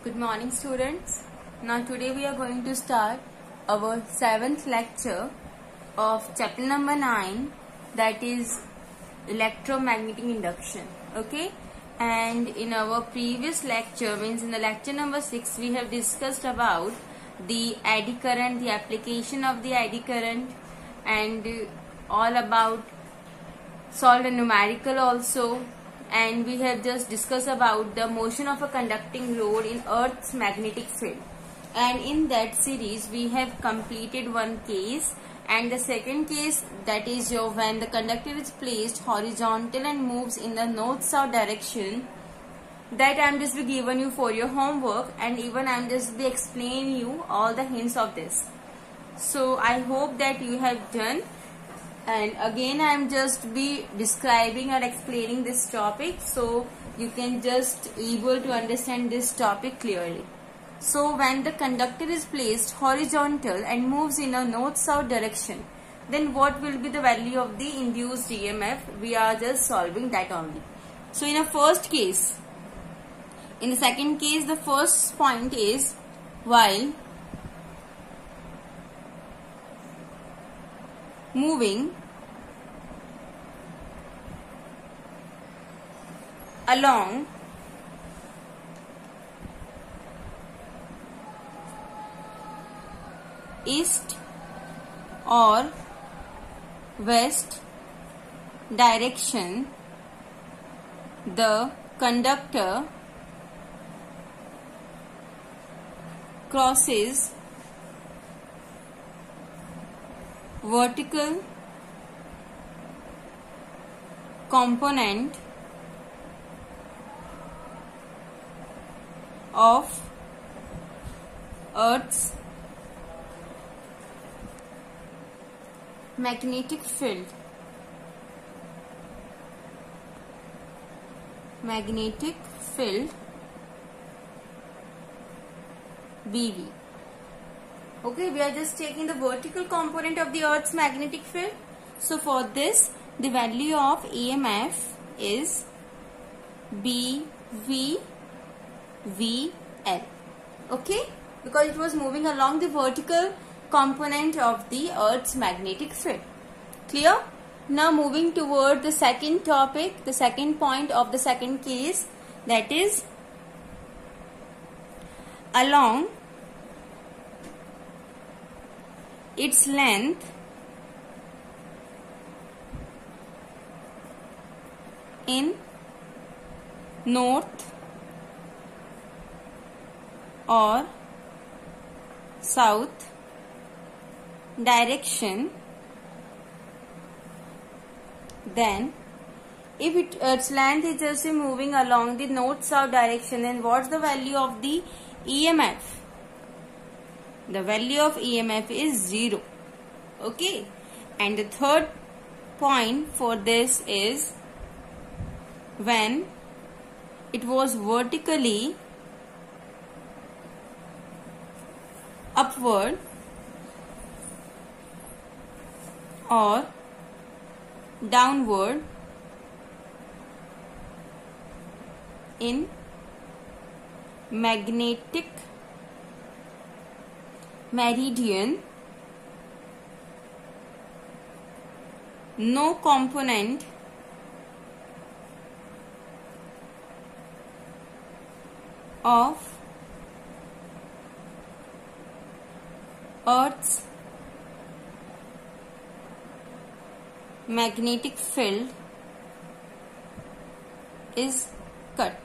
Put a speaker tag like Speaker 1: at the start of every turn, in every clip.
Speaker 1: Good morning, students. Now today we are going to start our 7th lecture of chapter number 9, that is electromagnetic induction. Okay, and in our previous lecture, means in the lecture number 6, we have discussed about the eddy current, the application of the eddy current, and all about solved a numerical also. And we have just discussed about the motion of a conducting rod in Earth's magnetic field. And in that series, we have completed one case. And the second case, that is when the conductor is placed horizontal and moves in the north-south direction. That I am just be given you for your homework, and even I am just be explaining you all the hints of this. So I hope that you have done. And again I am just be describing or explaining this topic, so you can just able to understand this topic clearly. So when the conductor is placed horizontal and moves in a north-south direction, then what will be the value of the induced EMF? We are just solving that only. So in a first case, in the second case, the first point is while moving along east or west direction, the conductor crosses vertical component of Earth's magnetic field. Magnetic field BV. Okay, we are just taking the vertical component of the Earth's magnetic field. So for this, the value of EMF is BVVL. Okay, because it was moving along the vertical component of the Earth's magnetic field. Clear? Now moving toward the second topic, the second point of the second case, that is along its length in north or south direction, then if its length is just moving along the north-south direction, then what's the value of the EMF? The value of EMF is 0. Okay, and the third point for this is when it was vertically upward or downward in magnetic meridian, no component of Earth's magnetic field is cut.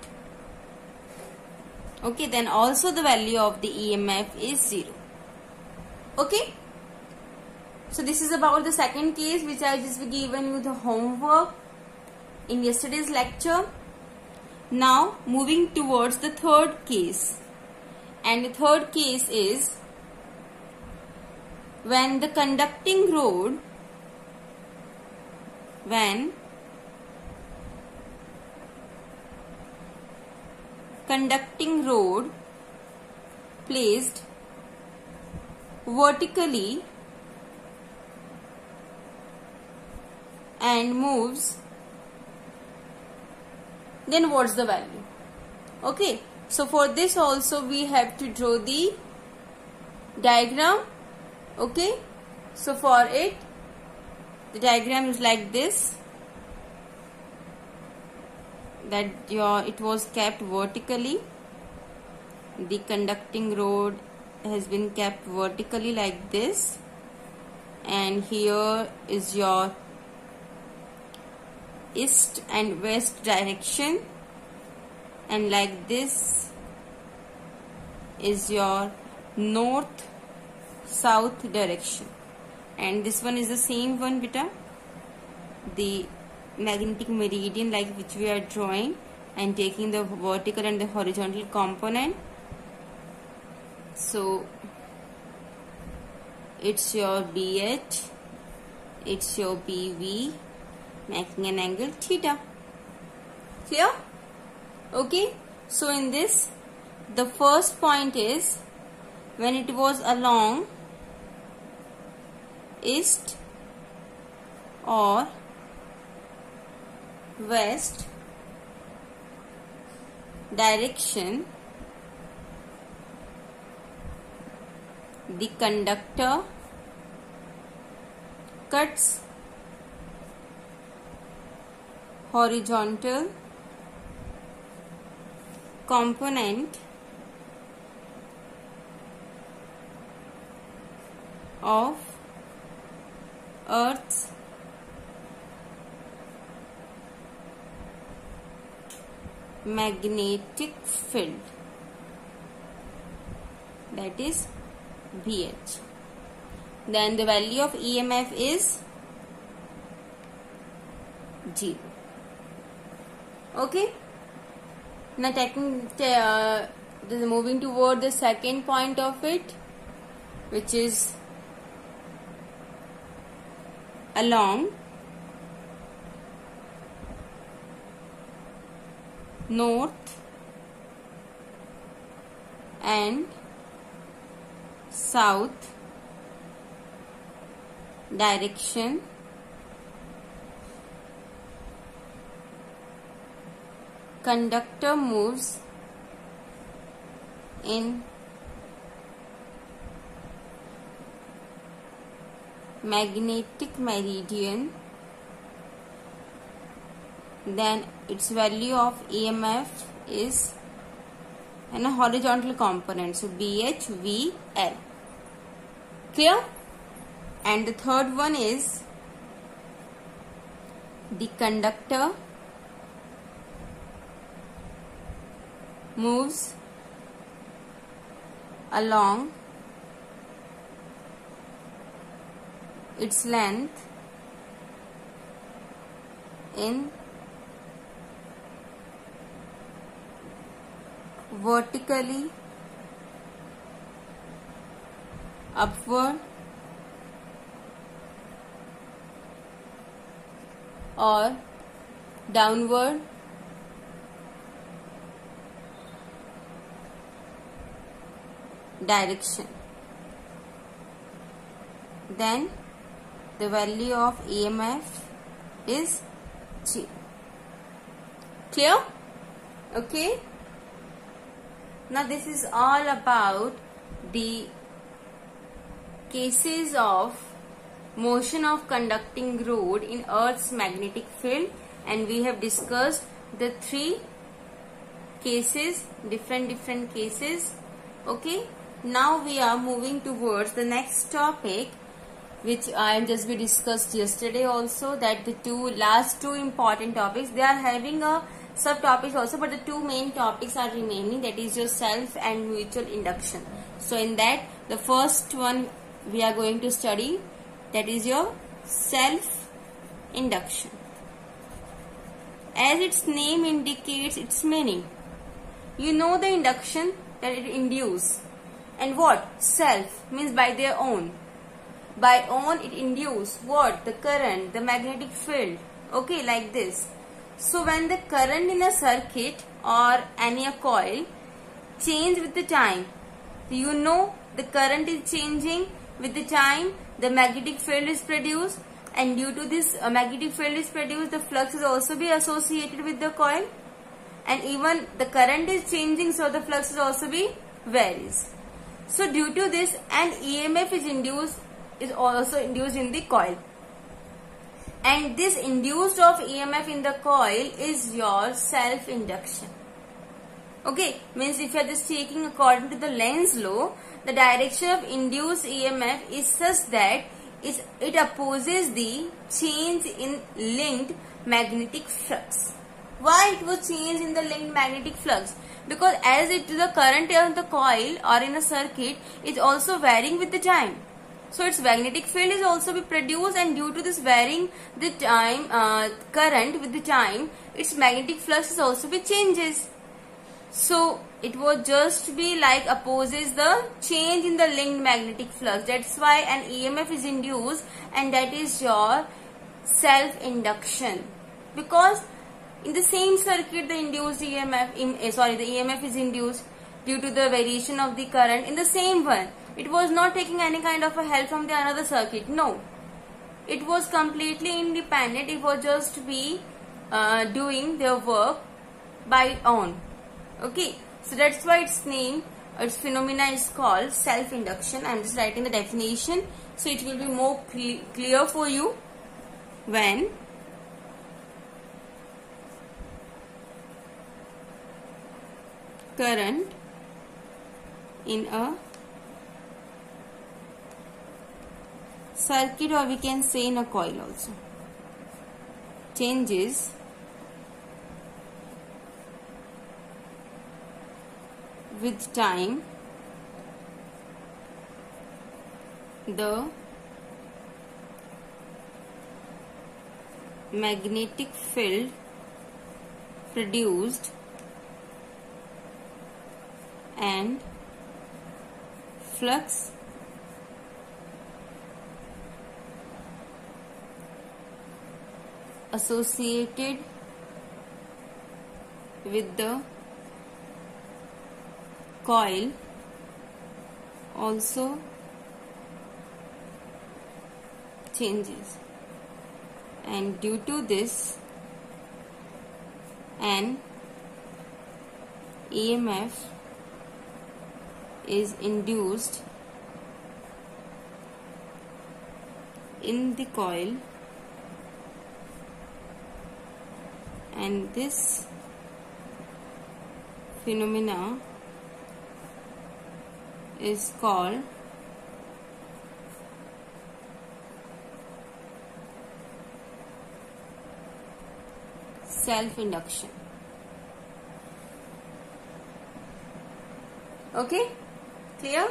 Speaker 1: Okay, then also the value of the EMF is 0. Okay, so this is about the second case which I just given you the homework in yesterday's lecture. Now moving towards the third case, and the third case is when the conducting rod placed vertically and moves, then what's the value? Okay, So for this also we have to draw the diagram. Okay, so for it the diagram is like this, that it was kept vertically. The conducting rod has been kept vertically like this, and here is your east and west direction, and like this is your north south direction, and this one is the same one beta, the magnetic meridian like which we are drawing and taking the vertical and the horizontal component. So it's your BH, it's your PV, making an angle theta. Clear? Okay, so in this the first point is when it was along east or west direction, the conductor cuts horizontal component of Earth's magnetic field, that is BH. Then the value of EMF is 0. Okay. Now moving toward the second point of it, which is along north and south direction, conductor moves in magnetic meridian, then its value of EMF is in a horizontal component, so BHVL. Clear? And the third one is the conductor moves along its length in vertically upward or downward direction. Then the value of EMF is 0. Clear? Okay. Now this is all about the cases of motion of conducting rod in Earth's magnetic field, and we have discussed the 3 cases, different cases. Okay. Now we are moving towards the next topic, which I just we discussed yesterday also, that the last two important topics, they are having a subtopics also, but the 2 main topics are remaining, that is your self and mutual induction. So in that, the first one we are going to study, that is your self induction. As its name indicates its meaning, you know the induction that it induces, and what? Self means by their own. By own it induces what? The current, the magnetic field. Okay, like this. So when the current in a circuit or any a coil change with the time, you know the current is changing with the time, the magnetic field is produced, and due to this magnetic field is produced, the flux is also be associated with the coil, and even the current is changing, so the flux is also be varies. So due to this, an EMF is also induced in the coil, and this induced of EMF in the coil is your self induction. Okay, means if you are just taking according to the Lenz's law, the direction of induced EMF is such that it opposes the change in linked magnetic flux. Why it was changed in the linked magnetic flux? Because as the current in the coil or in a circuit is also varying with the time. So its magnetic field is also be produced, and due to this varying the time current with the time, its magnetic flux is also be changes. So it will just be like opposes the change in the linked magnetic flux. That's why an EMF is induced, and that is your self induction. Because in the same circuit the EMF is induced due to the variation of the current in the same one. It was not taking any kind of a help from the another circuit. No, it was completely independent. It was just be doing their work by its own. Okay, so that's why its name, its phenomena is called self-induction. I am just writing the definition so it will be more clear for you. When current in a circuit, or we can say in a coil also, changes with time, the magnetic field produced and flux associated with the coil also changes, and due to this an EMF is induced in the coil, and this phenomena is called self-induction. Okay, clear?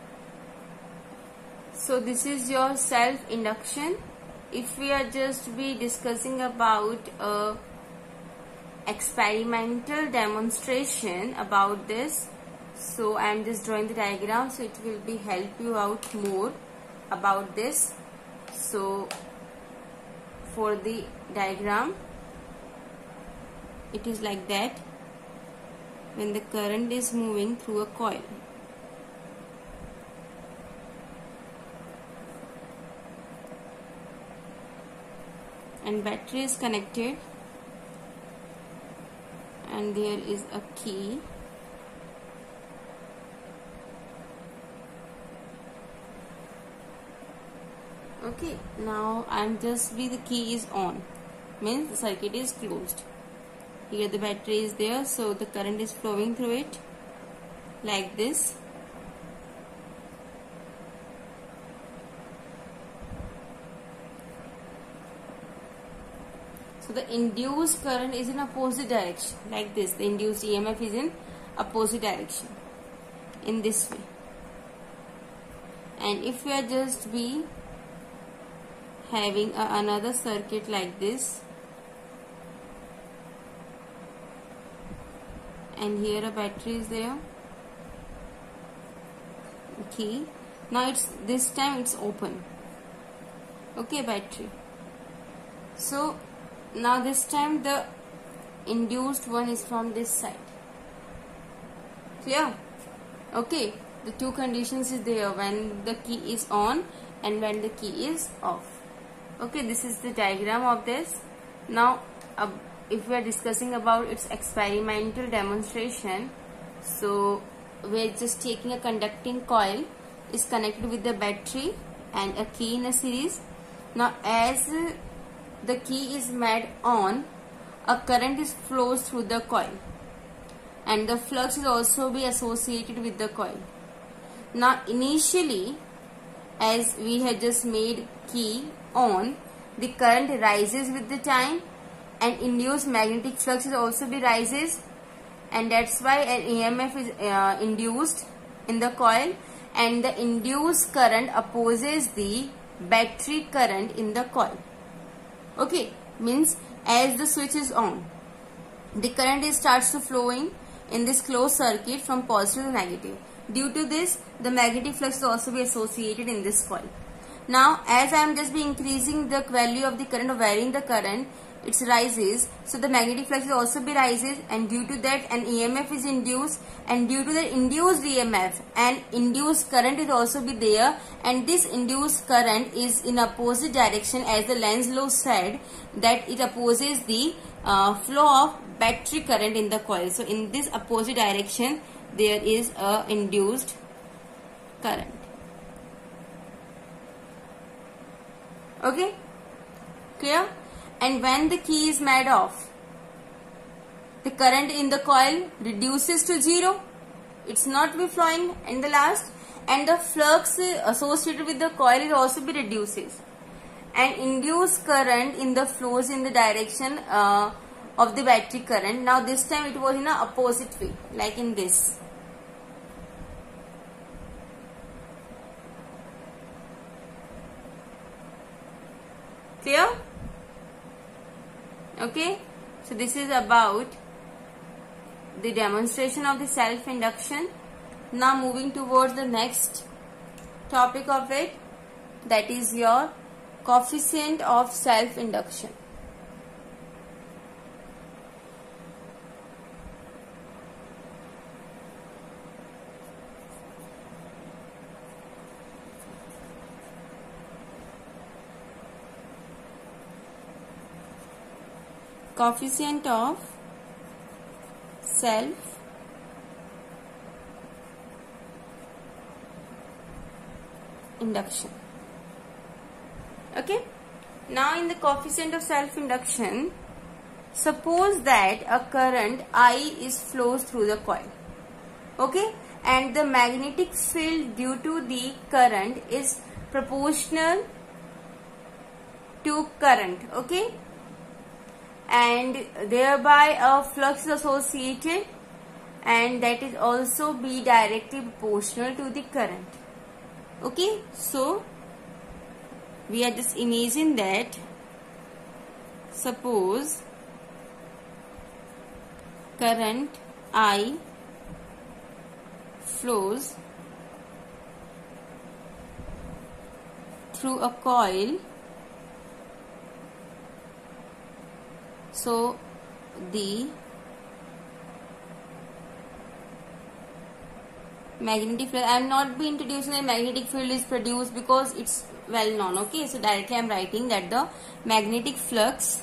Speaker 1: So this is your self-induction. If we are just be discussing about a experimental demonstration about this, so I am just drawing the diagram so it will be help you out more about this. So for the diagram, it is like that. When the current is moving through a coil, and battery is connected, and there is a key, okay. Now the key is on, means the circuit is closed. Here the battery is there, so the current is flowing through it like this. So the induced current is in opposite direction like this. The induced EMF is in opposite direction in this way. And if we are just be having another circuit like this, and here a battery is there, okay. Now this time it's open, okay, battery. So now this time the induced one is from this side, clear? Okay, the two conditions is there, when the key is on and when the key is off. Okay, this is the diagram of this. Now if we are discussing about its experimental demonstration, so we're just taking a conducting coil is connected with the battery and a key in a series. Now as the key is made on, a current flows through the coil and the flux is also be associated with the coil. Now initially, as we had just made key on, the current rises with the time and induced magnetic flux is also be rises, and that's why an EMF is induced in the coil, and the induced current opposes the battery current in the coil. Okay, means as the switch is on, the current starts to flowing in this closed circuit from positive to negative. Due to this, the magnetic flux will also be associated in this coil. Now as I am just be increasing the value of the current or varying the current, it rises, so the magnetic flux will also be rises, and due to that an EMF is induced, and due to the induced EMF an induced current is also be there, and this induced current is in opposite direction, as the Lenz law said that it opposes the flow of battery current in the coil. So in this opposite direction there is a induced current. Okay, clear? And when the key is made off, the current in the coil reduces to 0. It's not be flowing in the last, and the flux associated with the coil is also be reduces, and induced current in the flows in the direction of the battery current. Now this time it was in a opposite way, like in this. Clear? Okay, so this is about the demonstration of the self-induction. Now moving towards the next topic of it, that is your coefficient of self-induction. Coefficient of self induction. Okay, now in the coefficient of self induction, suppose that a current I is flows through the coil. Okay, and the magnetic field due to the current is proportional to current. Okay, and thereby a flux is associated, and that is also be directly proportional to the current. Okay, so we are just imagine that suppose current I flows through a coil. So the magnetic field, I am not be introducing the magnetic field is produced because it's well known. Okay, so directly I am writing that the magnetic flux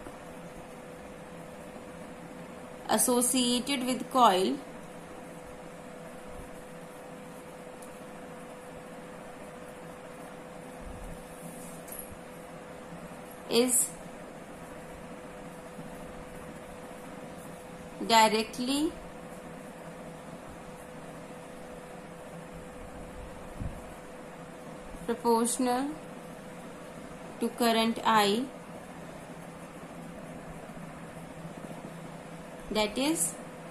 Speaker 1: associated with coil is directly proportional to current I, that is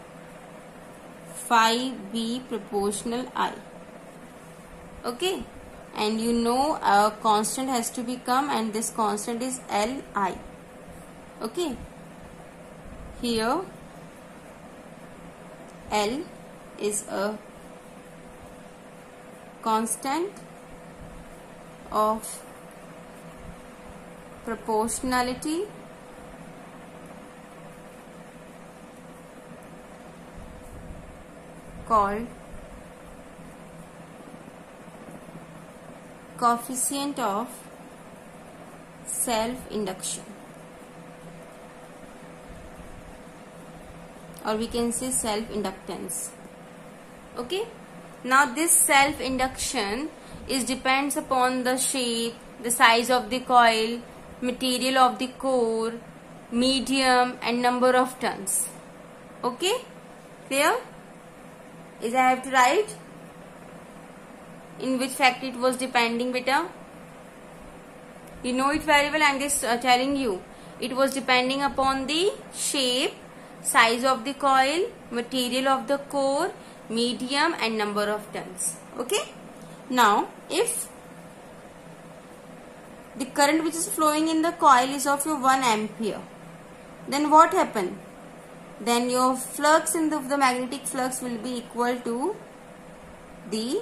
Speaker 1: phi B proportional I. Okay, and you know a constant has to become, and this constant is Li. Okay, here L is a constant of proportionality called coefficient of self-induction. or we can say self-inductance. Okay. Now this self-induction depends upon the shape, the size of the coil, material of the core, medium and number of turns. Okay. Clear? Is I have to write in which factor it was depending, beta? You know it very well. I am just telling you. It was depending upon the shape, size of the coil, material of the core, medium and number of turns. Okay. Now, if the current which is flowing in the coil is of your 1 ampere, then what happened? Then your flux in the magnetic flux will be equal to the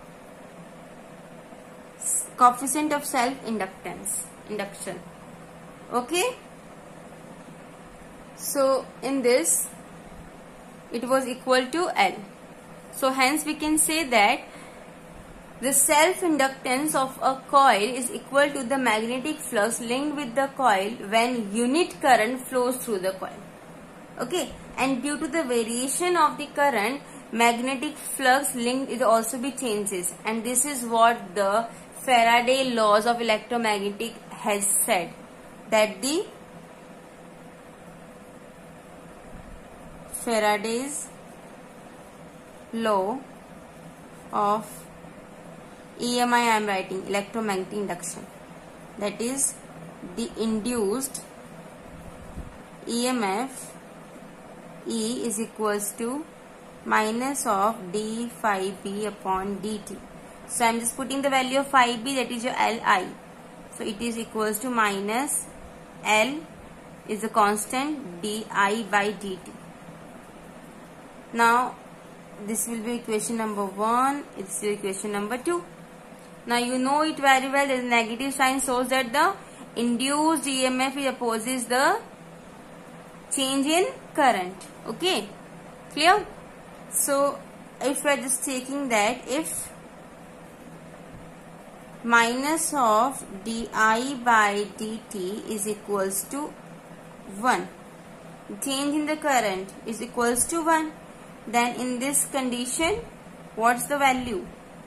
Speaker 1: coefficient of induction. Okay. So in this it was equal to L. So hence we can say that the self-inductance of a coil is equal to the magnetic flux linked with the coil when unit current flows through the coil. Okay, and due to the variation of the current, magnetic flux linked is also be changes, and this is what the Faraday laws of electromagnetic has said, that the Faraday's law of EMI I am writing electromagnetic induction, that is the induced EMF E is equals to minus of d phi b upon dt. So I am just putting the value of phi b, that is your Li. So it is equals to minus L is the constant di by dt. Now this will be equation number 1. It's equation number 2. Now you know it very well. There is a negative sign shows that the induced EMF opposes the change in current. Okay, clear? So if we are just taking that, if minus of di by dt is equals to 1, change in the current is equals to 1, then in this condition what's the value?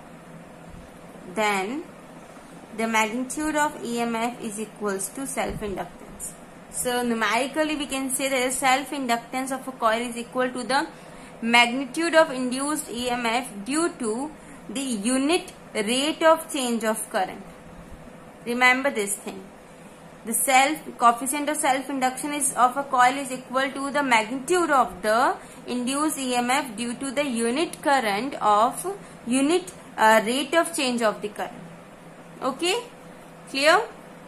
Speaker 1: Then the magnitude of EMF is equals to self-inductance. So numerically we can say that the self-inductance of a coil is equal to the magnitude of induced EMF due to the unit rate of change of current. Remember this thing. The coefficient of self-induction of a coil is equal to the magnitude of the induced EMF due to the unit current of unit rate of change of the current. Okay, clear?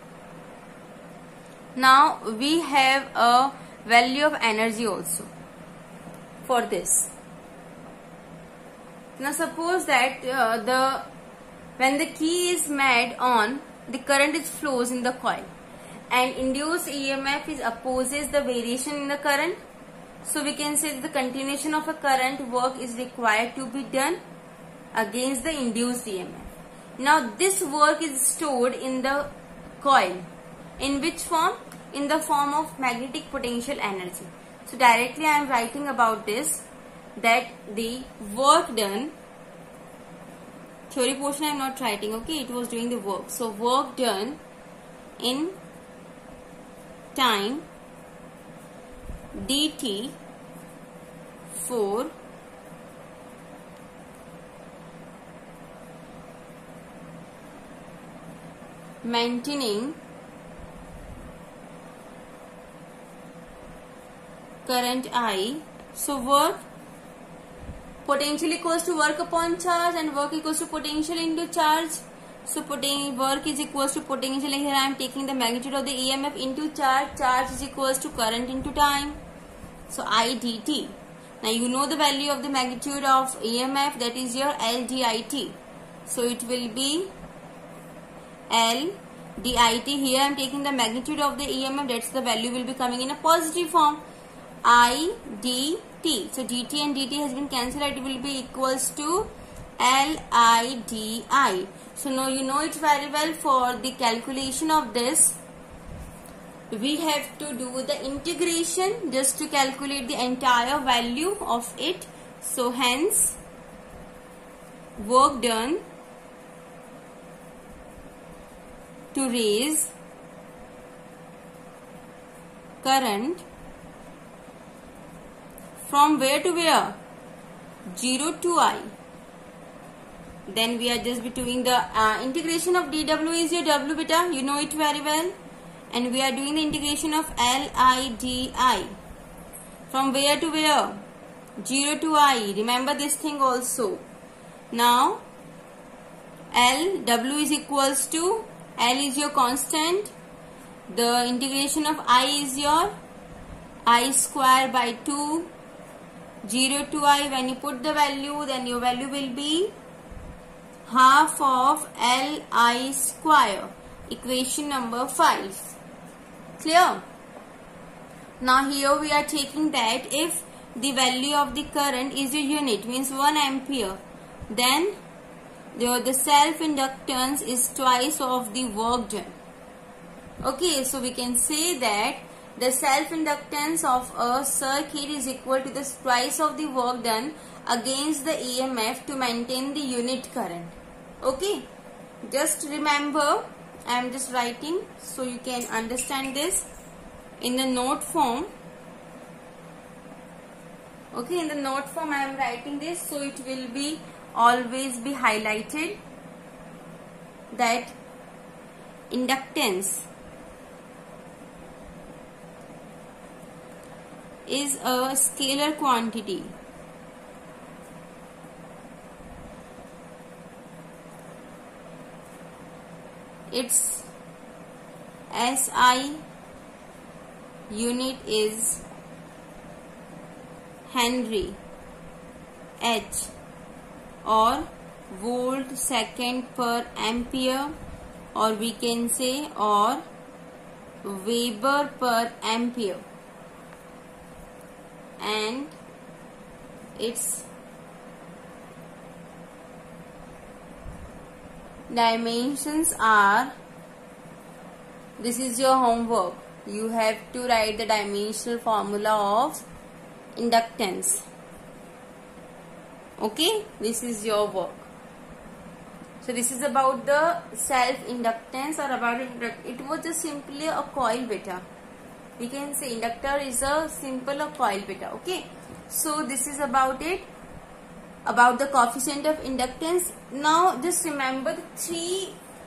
Speaker 1: Now we have a value of energy also for this. Now suppose that when the key is made on, the current flows in the coil, and induced EMF opposes the variation in the current. So we can say that the continuation of a current work is required to be done against the induced EMF. Now this work is stored in the coil. In which form? In the form of magnetic potential energy. So directly I am writing about this, that the work done, theory portion I am not writing, okay, it was doing the work. So work done in time dt for maintaining current I. So work potential equals to work upon charge, and work equals to potential into charge. So work is equals to potential. Here I am taking the magnitude of the EMF into charge. Charge is equals to current into time. So I dt. Now you know the value of the magnitude of EMF, that is your L dit. So it will be L dit. Here I am taking the magnitude of the EMF, that's the value will be coming in a positive form. I dt. So dt and dt has been cancelled. It will be equals to L I d I. So now you know it very well. For the calculation of this, we have to do the integration just to calculate the entire value of it. So hence work done to raise current from where to where? 0 to I. Then we are just doing the integration of dW is your W beta, you know it very well. And we are doing the integration of LIDI. From where to where? 0 to I. Remember this thing also. Now, W is equals to, L is your constant. The integration of I is your I square by 2. 0 to I, when you put the value, then your value will be half of Li square. Equation number 5. Clear? Now here we are taking that if the value of the current is a unit, means 1 ampere, then the self-inductance is twice of the work done. Okay, so we can say that the self-inductance of a circuit is equal to the twice of the work done against the EMF to maintain the unit current. Okay, just remember, I am just writing so you can understand this in the note form. Okay, in the note form I am writing this, so it will be always be highlighted that inductance is a scalar quantity. Its SI unit is Henry, H, or volt second per ampere, or we can say or Weber per ampere, and its dimensions are, this is your homework, you have to write the dimensional formula of inductance. Okay, this is your work. So this is about the self-inductance, or about it was just simply a coil beta. We can say inductor is a simple coil beta. Okay, so this is about it, about the coefficient of inductance. Now just remember the 3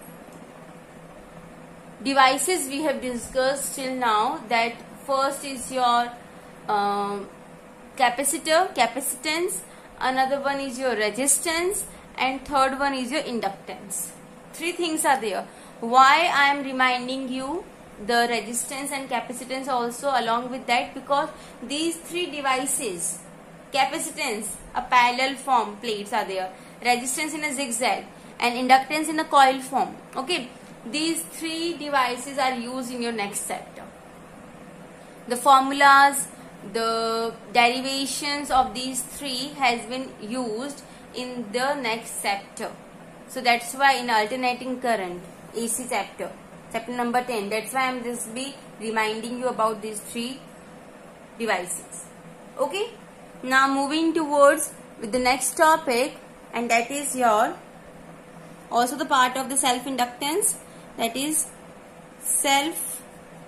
Speaker 1: devices we have discussed till now. That first is your capacitor, capacitance, another one is your resistance, and third one is your inductance. 3 things are there. Why I am reminding you the resistance and capacitance also along with that? Because these 3 devices, capacitance, a parallel form plates are there, resistance in a zigzag, and inductance in a coil form. Okay, these 3 devices are used in your next chapter. The formulas, the derivations of these 3 has been used in the next chapter. So that's why in alternating current AC chapter number 10, that's why I am just be reminding you about these 3 devices. Okay, now moving towards with the next topic, and that is your also the part of the self inductance, that is self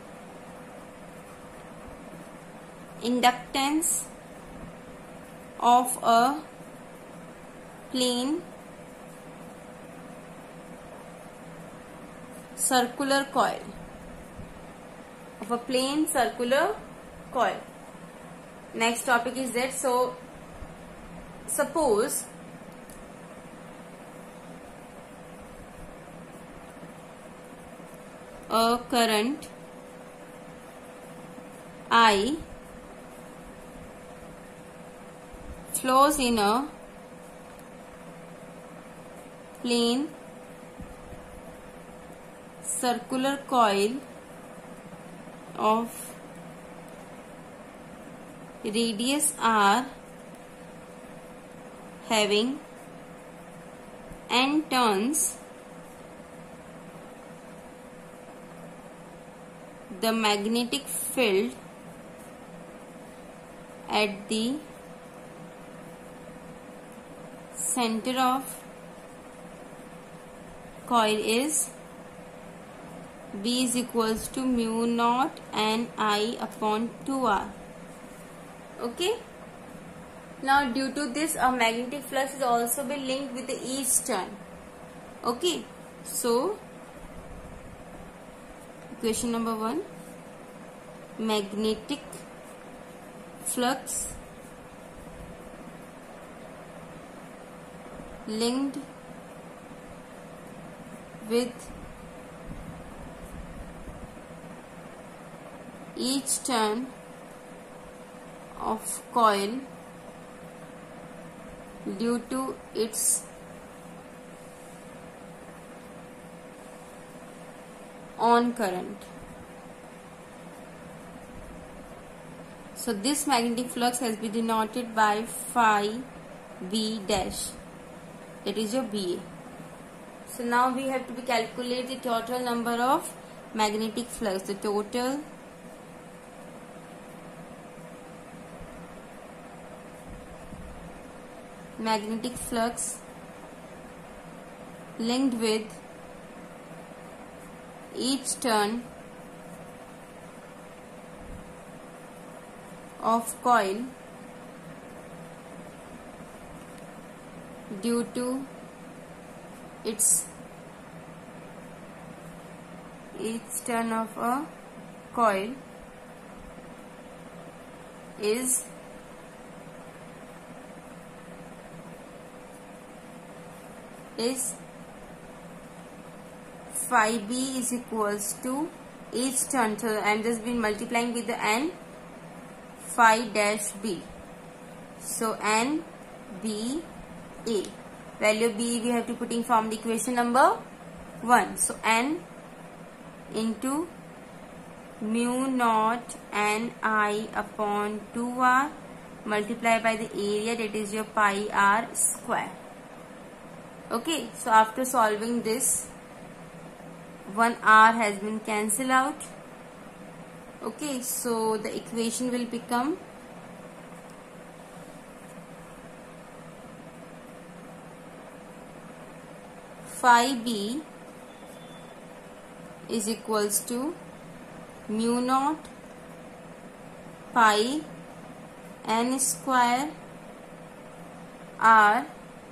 Speaker 1: inductance of a plane circular coil, of a plane circular coil. Next topic is that, so suppose a current I flows in a plane circular coil of radius r having n turns, the magnetic field at the center of coil is B is equals to mu naught N I upon 2R. Okay. Now due to this, a magnetic flux is also be linked with the each turn. Okay. So equation number 1, magnetic flux linked with each turn of coil due to its on current. So this magnetic flux has been denoted by phi B dash. That is your BA. So now we have to be calculate the total number of magnetic flux. The total magnetic flux linked with each turn of coil due to its each turn of a coil is phi B is equals to each turn. So I am just been multiplying with the N phi dash B. So N B A. Value B we have to put in from the equation number 1. So N into mu naught N I upon 2R multiplied by the area, that is your pi R square. Okay, so after solving this, 1 R has been cancelled out. Okay, so the equation will become phi B is equals to mu naught pi N square R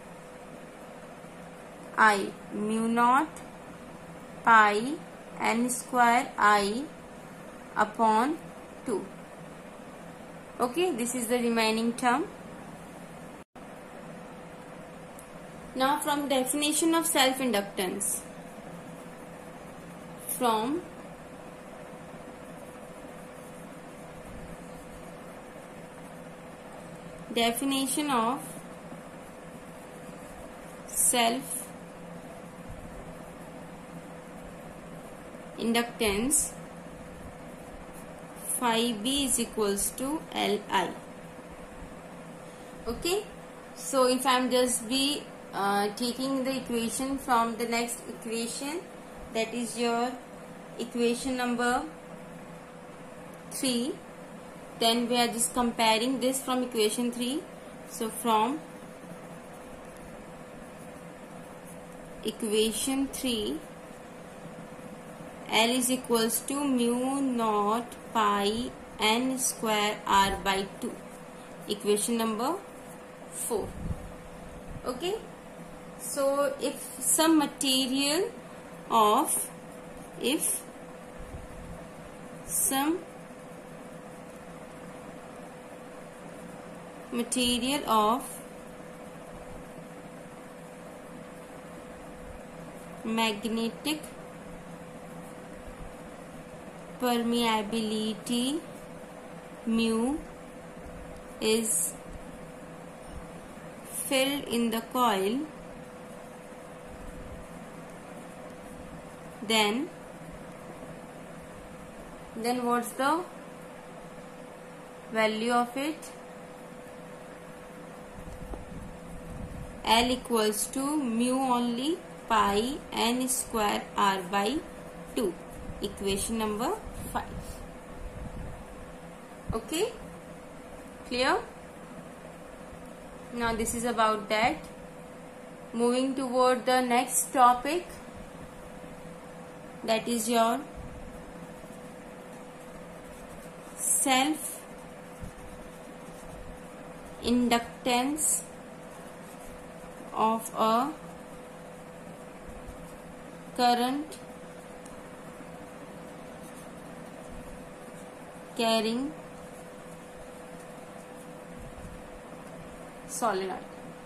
Speaker 1: I, mu naught pi N square I upon 2. Okay, this is the remaining term. Now from definition of self-inductance, from definition of self-inductance, phi B is equals to Li. Okay, so if I am just be taking the equation from the next equation, that is your equation number 3, then we are just comparing this from equation 3. So from equation 3, L is equals to mu naught pi N square R by 2. Equation number 4. Okay. So if some material of magnetic permeability mu is filled in the coil, then what's the value of it? L equals to mu only pi N square R by 2. Equation number 5. Okay, clear? Now this is about that. Moving toward the next topic, that is your self inductance of a current carrying solenoid.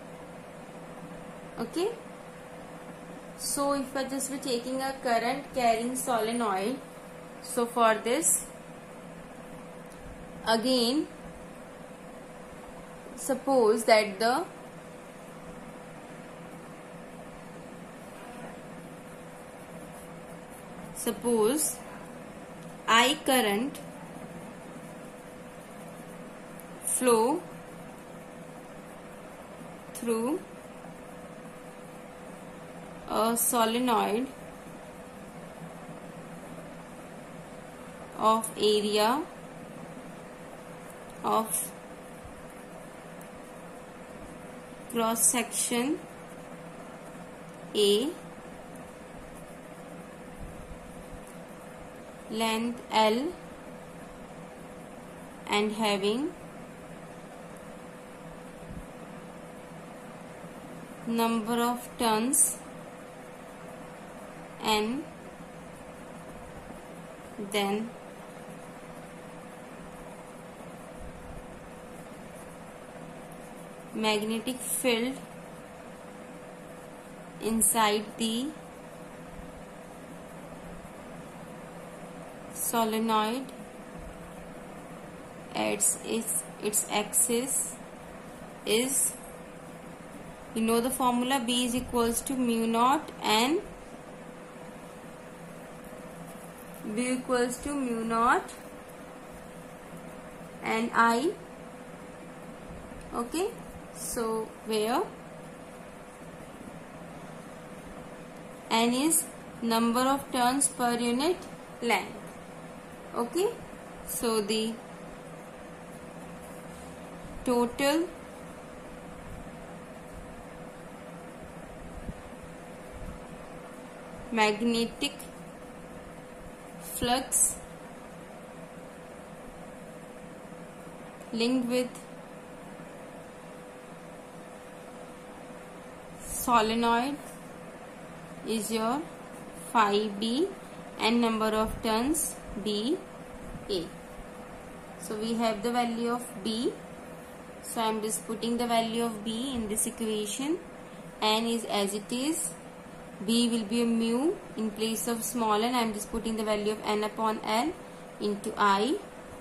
Speaker 1: Okay, so if I just be taking a current carrying solenoid, so for this again suppose that I current flow through a solenoid of area of cross section A, length L, and having number of turns N, then magnetic field inside the solenoid at its axis is, you know the formula, B is equals to mu naught and B equals to mu naught and I. Okay, so where N is number of turns per unit length. Okay, so the total magnetic flux linked with solenoid is your phi B and number of turns B A. So we have the value of B. So I am just putting the value of B in this equation. N is as it is. B will be a mu in place of small n. I am just putting the value of N upon L into I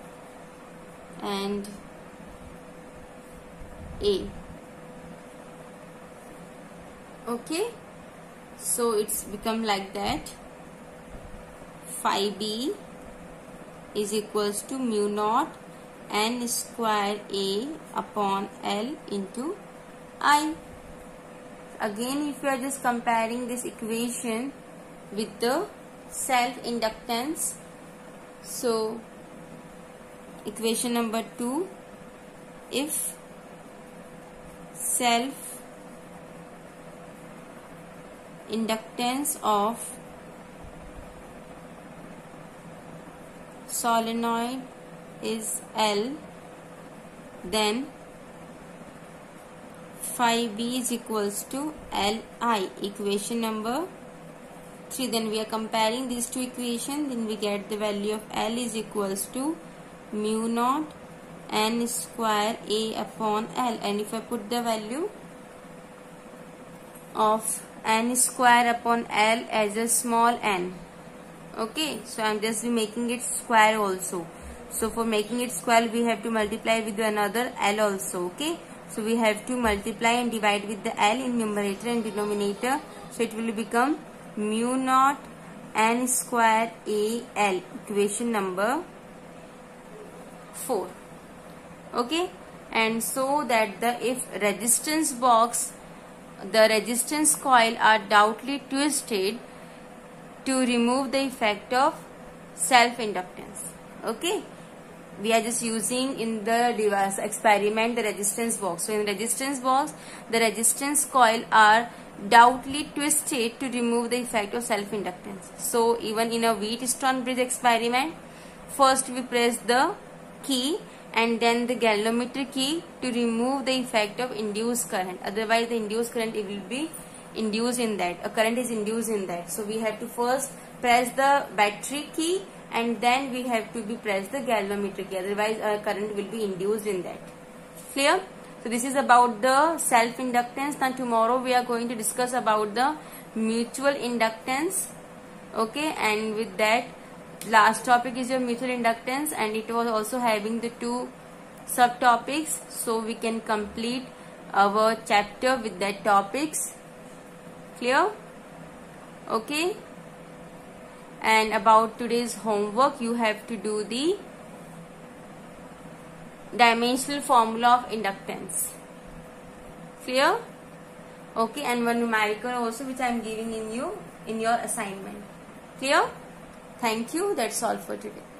Speaker 1: and A. Okay, so it's become like that. Phi B is equals to mu naught N square A upon L into I. Again, if you are just comparing this equation with the self inductance, so equation number 2, if self inductance of solenoid is L, then phi B is equals to Li. Equation number 3. Then we are comparing these two equations. Then we get the value of L is equals to mu naught N square A upon L. And if I put the value of N square upon L as a small n. Okay, so I am just making it square also. So for making it square, we have to multiply with another L also. Okay, so we have to multiply and divide with the L in numerator and denominator. So it will become mu naught N square A L. Equation number 4. Okay, and so that if resistance box, the resistance coil are doubtly twisted to remove the effect of self-inductance. Okay, we are just using in the device experiment the resistance box. So in resistance box, the resistance coil are doubtly twisted to remove the effect of self-inductance. So even in a Wheatstone bridge experiment, first we press the key and then the galvanometer key to remove the effect of induced current. Otherwise the induced current, it will be induced in that, a current is induced in that. So we have to first press the battery key and then we have to be press the galvanometer key, otherwise current will be induced in that. Clear? So this is about the self inductance. Now tomorrow we are going to discuss about the mutual inductance. Okay, and with that, last topic is your mutual inductance, and it was also having the two subtopics, so we can complete our chapter with that topics. Clear? Okay. And about today's homework, you have to do the dimensional formula of inductance. Clear? Okay, and one numerical also, which I am giving in your assignment. Clear? Thank you. That's all for today.